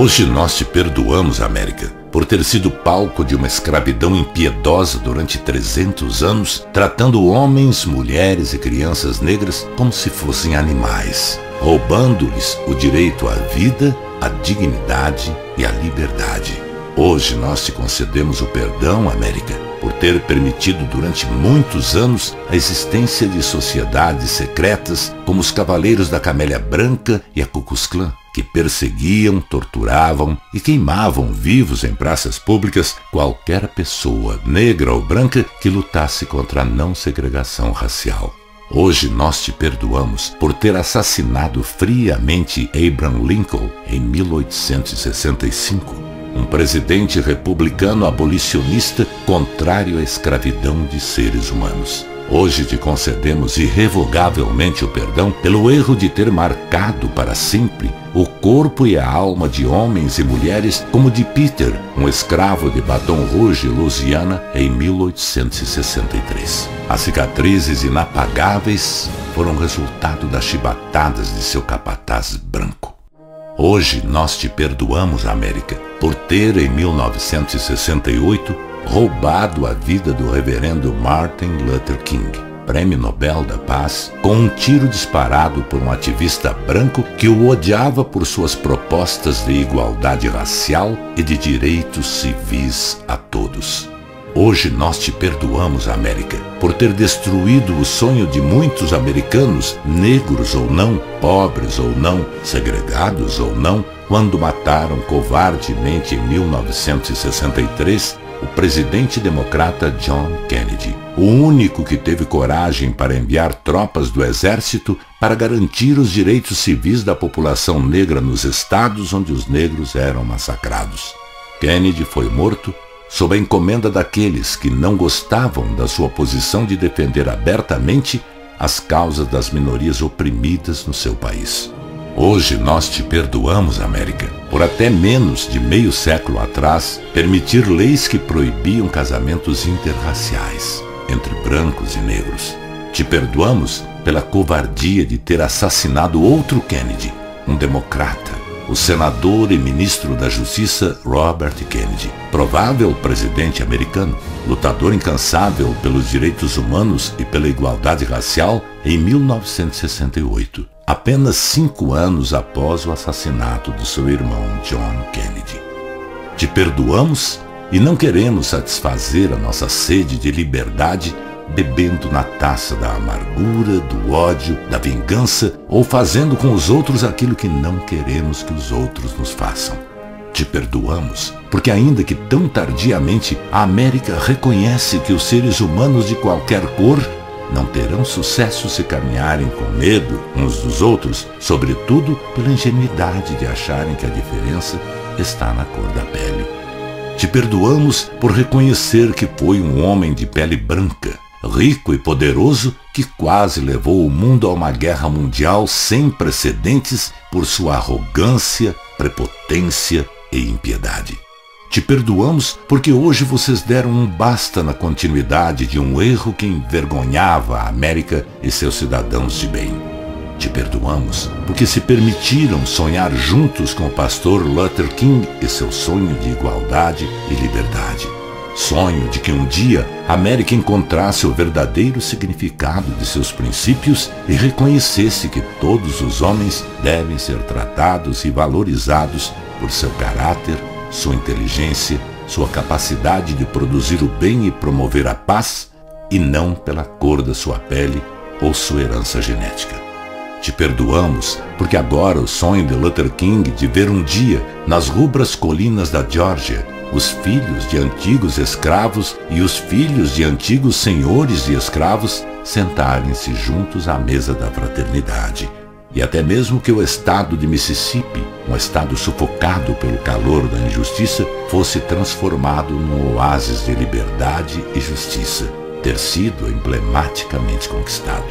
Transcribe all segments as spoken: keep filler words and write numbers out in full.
Hoje nós te perdoamos, América, por ter sido palco de uma escravidão impiedosa durante trezentos anos, tratando homens, mulheres e crianças negras como se fossem animais, roubando-lhes o direito à vida, à dignidade e à liberdade. Hoje nós te concedemos o perdão, América, por ter permitido durante muitos anos a existência de sociedades secretas como os Cavaleiros da Camélia Branca e a Ku Klux Klan, que perseguiam, torturavam e queimavam vivos em praças públicas qualquer pessoa, negra ou branca, que lutasse contra a não segregação racial. Hoje nós te perdoamos por ter assassinado friamente Abraham Lincoln em mil oitocentos e sessenta e cinco, um presidente republicano abolicionista contrário à escravidão de seres humanos. Hoje te concedemos irrevogavelmente o perdão pelo erro de ter marcado para sempre o corpo e a alma de homens e mulheres como de Peter, um escravo de Baton Rouge, Louisiana, em mil oitocentos e sessenta e três. As cicatrizes inapagáveis foram resultado das chibatadas de seu capataz branco. Hoje nós te perdoamos, América, por ter, em mil novecentos e sessenta e oito, roubado a vida do reverendo Martin Luther King, Prêmio Nobel da Paz, com um tiro disparado por um ativista branco que o odiava por suas propostas de igualdade racial e de direitos civis a todos. Hoje nós te perdoamos, América, por ter destruído o sonho de muitos americanos, negros ou não, pobres ou não, segregados ou não, quando mataram covardemente em mil novecentos e sessenta e três o presidente democrata John Kennedy, o único que teve coragem para enviar tropas do exército para garantir os direitos civis da população negra nos estados onde os negros eram massacrados. Kennedy foi morto sob a encomenda daqueles que não gostavam da sua posição de defender abertamente as causas das minorias oprimidas no seu país. Hoje nós te perdoamos, América, por até menos de meio século atrás permitir leis que proibiam casamentos interraciais entre brancos e negros. Te perdoamos pela covardia de ter assassinado outro Kennedy, um democrata, o senador e ministro da Justiça Robert Kennedy, provável presidente americano, lutador incansável pelos direitos humanos e pela igualdade racial em mil novecentos e sessenta e oito, apenas cinco anos após o assassinato do seu irmão John Kennedy. Te perdoamos e não queremos satisfazer a nossa sede de liberdade bebendo na taça da amargura, do ódio, da vingança ou fazendo com os outros aquilo que não queremos que os outros nos façam. Te perdoamos porque, ainda que tão tardiamente, a América reconhece que os seres humanos de qualquer cor não terão sucesso se caminharem com medo uns dos outros, sobretudo pela ingenuidade de acharem que a diferença está na cor da pele. Te perdoamos por reconhecer que foi um homem de pele branca, rico e poderoso, que quase levou o mundo a uma guerra mundial sem precedentes por sua arrogância, prepotência e impiedade. Te perdoamos porque hoje vocês deram um basta na continuidade de um erro que envergonhava a América e seus cidadãos de bem. Te perdoamos porque se permitiram sonhar juntos com o pastor Luther King e seu sonho de igualdade e liberdade. Sonho de que um dia a América encontrasse o verdadeiro significado de seus princípios e reconhecesse que todos os homens devem ser tratados e valorizados por seu caráter, sua inteligência, sua capacidade de produzir o bem e promover a paz, e não pela cor da sua pele ou sua herança genética. Te perdoamos porque agora o sonho de Luther King de ver um dia, nas rubras colinas da Geórgia, os filhos de antigos escravos e os filhos de antigos senhores de escravos sentarem-se juntos à mesa da fraternidade. E até mesmo que o estado de Mississippi, um estado sufocado pelo calor da injustiça, fosse transformado num oásis de liberdade e justiça, ter sido emblematicamente conquistado.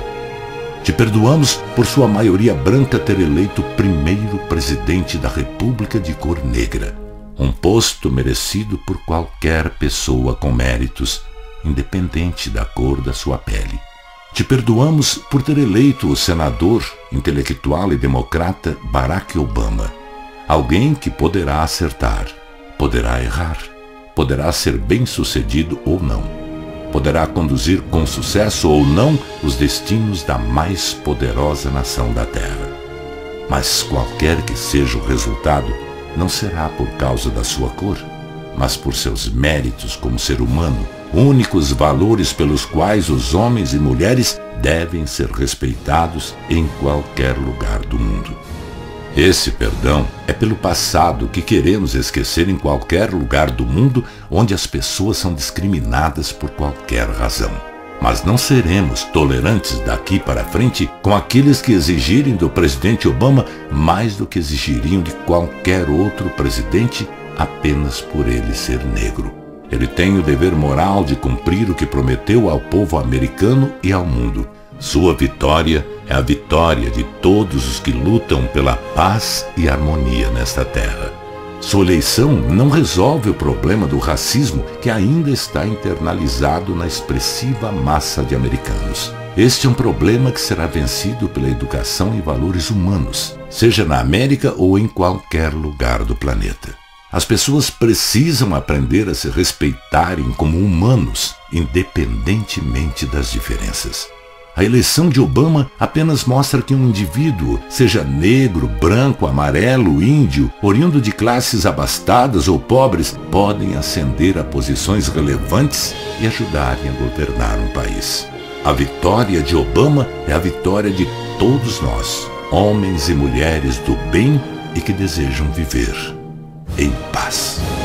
Te perdoamos por sua maioria branca ter eleito o primeiro presidente da República de cor negra, um posto merecido por qualquer pessoa com méritos, independente da cor da sua pele. Te perdoamos por ter eleito o senador, intelectual e democrata Barack Obama, Alguém que poderá acertar, poderá errar, poderá ser bem-sucedido ou não, poderá conduzir com sucesso ou não os destinos da mais poderosa nação da Terra. Mas qualquer que seja o resultado, não será por causa da sua cor, mas por seus méritos como ser humano, únicos valores pelos quais os homens e mulheres devem ser respeitados em qualquer lugar do mundo. Esse perdão é pelo passado que queremos esquecer em qualquer lugar do mundo onde as pessoas são discriminadas por qualquer razão. Mas não seremos tolerantes daqui para frente com aqueles que exigirem do presidente Obama mais do que exigiriam de qualquer outro presidente apenas por ele ser negro. Ele tem o dever moral de cumprir o que prometeu ao povo americano e ao mundo. Sua vitória é a vitória de todos os que lutam pela paz e harmonia nesta terra. Sua eleição não resolve o problema do racismo que ainda está internalizado na expressiva massa de americanos. Este é um problema que será vencido pela educação e valores humanos, seja na América ou em qualquer lugar do planeta. As pessoas precisam aprender a se respeitarem como humanos, independentemente das diferenças. A eleição de Obama apenas mostra que um indivíduo, seja negro, branco, amarelo, índio, oriundo de classes abastadas ou pobres, podem ascender a posições relevantes e ajudarem a governar um país. A vitória de Obama é a vitória de todos nós, homens e mulheres do bem e que desejam viver em paz.